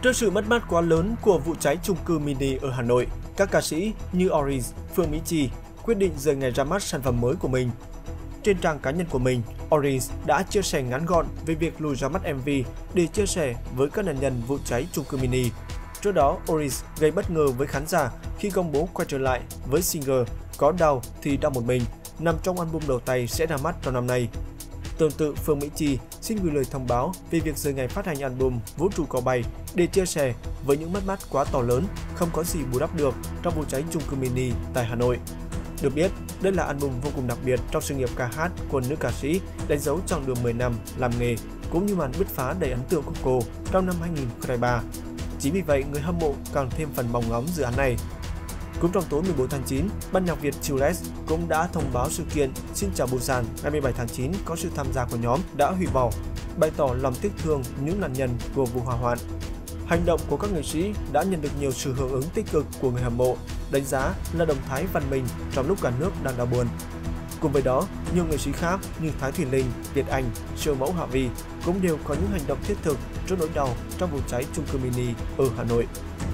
Trước sự mất mát quá lớn của vụ cháy chung cư mini ở Hà Nội, các ca sĩ như Oris, Phương Mỹ Chi quyết định rời ngày ra mắt sản phẩm mới của mình. Trên trang cá nhân của mình, Oris đã chia sẻ ngắn gọn về việc lùi ra mắt MV để chia sẻ với các nạn nhân vụ cháy chung cư mini. Trước đó, Oris gây bất ngờ với khán giả khi công bố quay trở lại với single Có Đau Thì Đau Một Mình, nằm trong album đầu tay sẽ ra mắt trong năm nay. Tương tự, Phương Mỹ Chi xin gửi lời thông báo về việc rời ngày phát hành album Vũ Trụ Có Bay để chia sẻ với những mất mát quá to lớn, không có gì bù đắp được trong vụ cháy chung cư mini tại Hà Nội. Được biết, đây là album vô cùng đặc biệt trong sự nghiệp ca hát của nữ ca sĩ, đánh dấu chặng đường 10 năm làm nghề cũng như màn bứt phá đầy ấn tượng của cô trong năm 2023. Chính vì vậy, người hâm mộ càng thêm phần mong ngóng dự án này. Cũng trong tối 14 tháng 9, ban nhạc Việt Chilles cũng đã thông báo sự kiện Xin Chào Busan ngày 17 tháng 9 có sự tham gia của nhóm đã hủy bỏ, bày tỏ lòng tiếc thương những nạn nhân của vụ hỏa hoạn. Hành động của các nghệ sĩ đã nhận được nhiều sự hưởng ứng tích cực của người hâm mộ, đánh giá là động thái văn minh trong lúc cả nước đang đau buồn. Cùng với đó, nhiều nghệ sĩ khác như Thái Thùy Linh, Việt Anh, siêu mẫu Hạ Vi cũng đều có những hành động thiết thực trước nỗi đau trong vụ cháy chung cư mini ở Hà Nội.